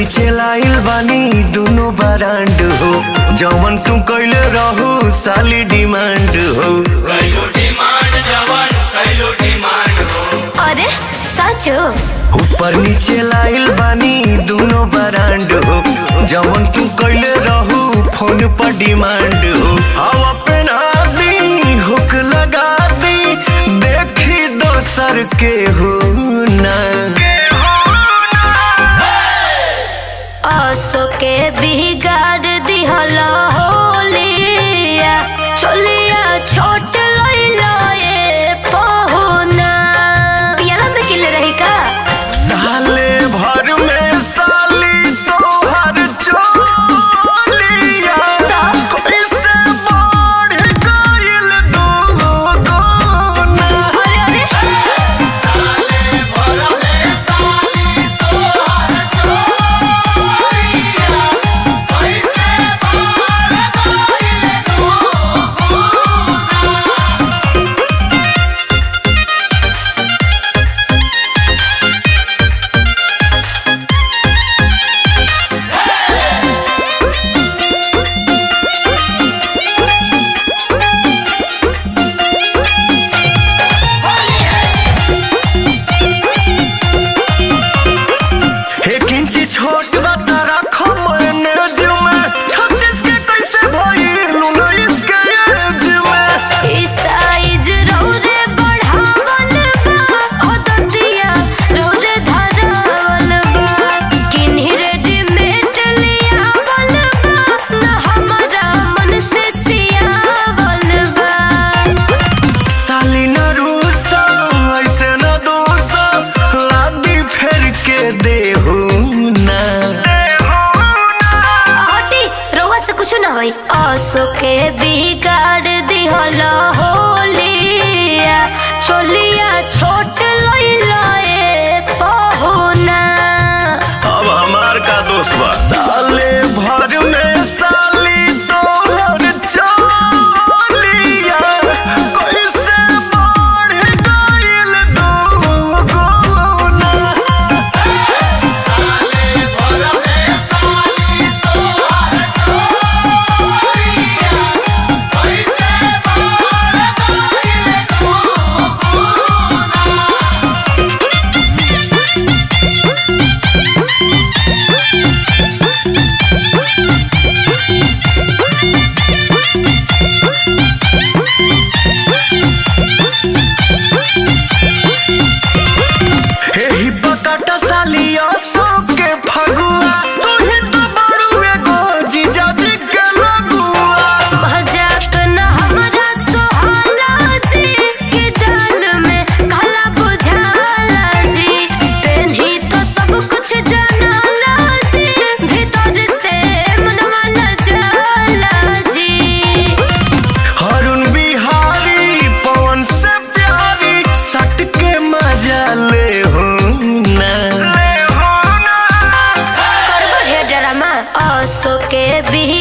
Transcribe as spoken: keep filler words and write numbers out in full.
नीचे लाइल बानी दोनों बरांड हो जवन तू कैले रहू साली डिमांड हो कैलो डिमांड जवन कैलो डिमांड हो। अरे सच हो ऊपर नीचे लाइल बानी दोनों बरांड हो जवन तू कैले रहू फोन पर डिमांड हो। हवा पहना दी हुक लगा दी देखी दोसर के हो ना आसो के बिगाड़ दिहला होलिया चलिया छोट लइला ए पहुना पियाला में किले रही का साले भर में साली तोहर चोलिया कैसे बढ़ गइल दो गुना। अरे अरे साले भर में साली तोहर चोलिया कैसे बढ़ गइल दो गुना। एक इंची छोट बता रखो मैनेज में छत्तीस के कैसे भइल उन्नीस के एज में ई साइज रौरे बढ़ावल बा ओदतिया रौरे धरावल बा किन्ही रेडीमेड लियावल बा न हमरा मन से सियावल बा। साली न रूसा ऐसे न दोसा लादी फेर के देहू ना हटी रउआ से कुछ ना होई आसो के बिगाड़ दिहला होलिया चलिया छोट लइला ए पहुना अब हमार का दोष बा साले भर में साली तोहर चोलिया कैसे बढ़ गइल दो गुना। साले भर में साली तोहर चोलिया कैसे बढ़ गइल दो गुना। एही बकाटा सालिया सो के फगुआ तू ही तो बड़ू एगो जीजा जी के लगुआ। मजाक न हमरा सोहाला जी के दाल में काला बुझाला जी पेन्ही तो सब कुछ जानाला जी भीतर से मनवा न जाला जी। हरुण बिहारी पवन से प्यारी सट के मजा ले हो ना करबो हे ड्रामा आसो के भी